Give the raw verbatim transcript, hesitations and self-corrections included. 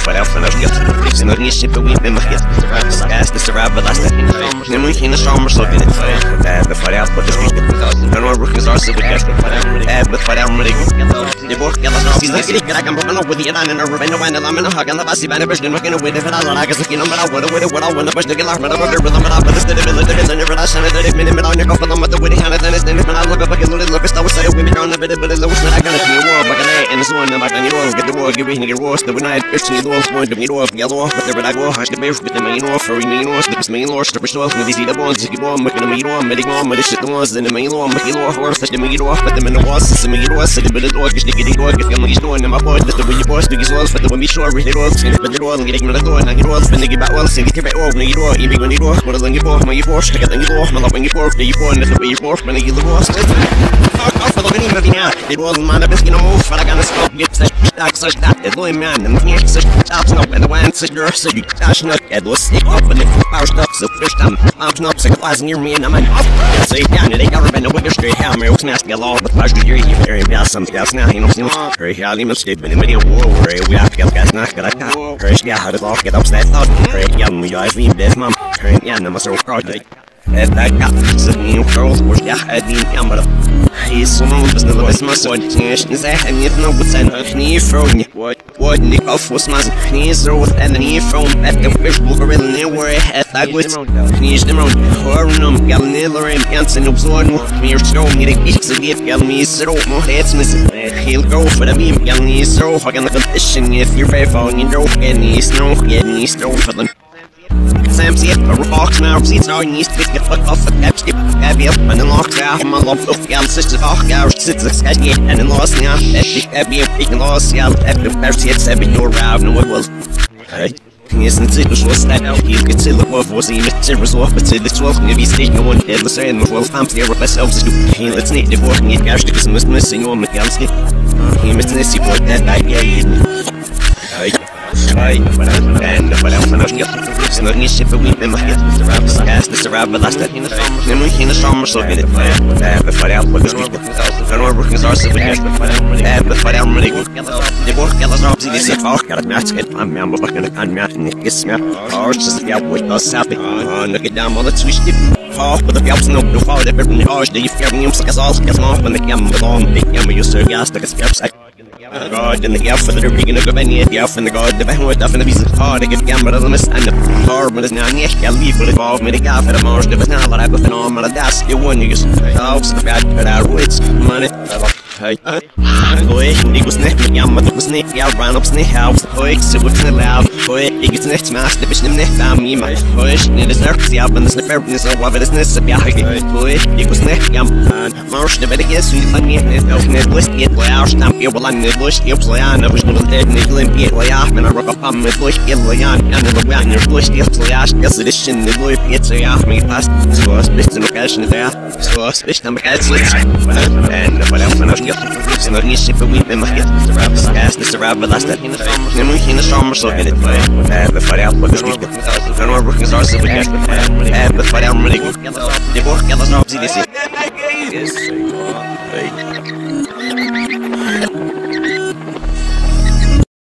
falhar, falhar, esquece. Se não tinha sempre o mesmo arresto. Esquece, descerrava, lá está. Nem muito ainda só, mas só que é de falhar, para as vistas. Eu não abro que os orços, é de falhar, marido. De boa, que elas não precisam de que a gamba não podia dar, e não revendo, and I'm in a hug, and the bassy band of Bush, and we're going to wait if I like a skin, but I would have waited what I want to push the glass, but I'm going to rhythm, but I'm going to stay the village, and never last, and I minute on your couple of them with the witty hand, and then it's when I look up, I can look at the say, we be on a bit, but it's not going to be a war, but I and it's one, and I roll, get the war, give me your roast, the night, fishing the wolf, going to be off, yellow, but there I go, hush the bear, with the main off, for me, no, the main lord, strip yourself, and see the bones, you keep on, making a meat on, medic on, but it's shit the ones, and the main law, making law, horse, the meat off, but them in the walls, the meat off, the bit of dog, just getting dog, if you're doing, and my boy, the way you boss, the gizwalls, but the one be sure, read it all, skin it, but you're all, and getting me the door, and you're all, spending it back well, sing it, right over, and you're all, even when you're all, what is on your board, my force, to get on your door, my love on your fork, the you born, the way you're forced, when you look, off for the winning of the now, it wasn't man, a biscuit, no move, but I got a scope, get such, such that, the loy man, and the such, stops up, and the one, such, so you dash not, it was sick up, and the power stuff, so fish time, I'm not sick, lies near me, and I'm an off, so you can't, they got been a wicker straight, how my oaks mask, get along, but pleasure, you're very bad, some gas now, you know, very highly mistaken, in the video, war, where we have to get gas, not get a cat, courage, yeah, how to lock, get upstairs, thought, great, young, we guys, we dead, mom, current, yeah, I'm a sort of project. Это как средний крол, уж я один камера. И сумму безнадо без масой, не заханит, но вот цен не фрони. Вот не кофу смазан, не зрут, это не фрон. Это виш блокерил не вори, это гусь. Не ждем, хорном, гал не лорем, янсен обзорну. Мир шоу, не реких загив, гал не сру, мухрец смысл. He'll go for the beam, гал не сру, хаген на competition, if you're very far, не дров, get не snow, get не stroll for them. Sam see it, a rock now, seats are in east, get fuck off at that skip, heavy up, and then locked out, my love, look, gal, sisters, off, gal, sits like sketchy, and then lost now, heavy up, taking lost, gal, after the first hit, seven, you're around, no, it was. Hey. Если ты шел стать, и ты легко возле имя разлов, but ты twelve, не вести, no one dead, let's say, and well, I'm clear with myself, so he let's need the work, need cash, because I'm missing on the galsky. He missing this, he put that idea, hey. Hey, and the what else I know, it's not easy for we in my head, the rap is cast, the rap, but last in the summer, then we in the summer, so get it, have a fight out with the street, I know workers are so we have a fight out, really good, the work, yellow drops, you see, oh, got a match, I'm member, but gonna come out and kiss me, or just the outward, us happy, oh, look it down on the twitch, oh, but the gaps no, no, fall, they're in the arch, they have me, like us all, get off when they come along, they come, you serve gas, like a scrap sack. God and the elf for the rigging of the Benny, the elf and the god, the Benwood up in the visa hard to get camera the mist and the hard, but it's now Nick, I'll leave with involved, made a guy for the marsh, there was now that I've been on, but that's the one you just house, the bad, but our wits, money. Hey, boy, he was neck, my yam, but was neck, I ran up snake house, the boy, so what's in loud, boy, he gets next mask, the vision neck, found me, my boy, need his nerves, the album, the fairness of what it is, this, yeah, boy, he was neck, yam, and marsh, the better guess, we find me, and open list, get boy, our stamp, here, well, I'm the bush, the Upsland, I was going to dead, and the Olympic, way off, and I rock up on my bush, get Leon, and the way on your bush, the Upsland, guess it is in the boy, it's a off me past, so I was missed in the cash in there, so I was missed on my head, and what else, and I was it's not easy for we in my head, the rap is cast, it's a rap, but last in the summer, then we in the summer, so get it, have a fight out with the street, I know workers are so we have a fight out, really good, the work, yellow drops, you see.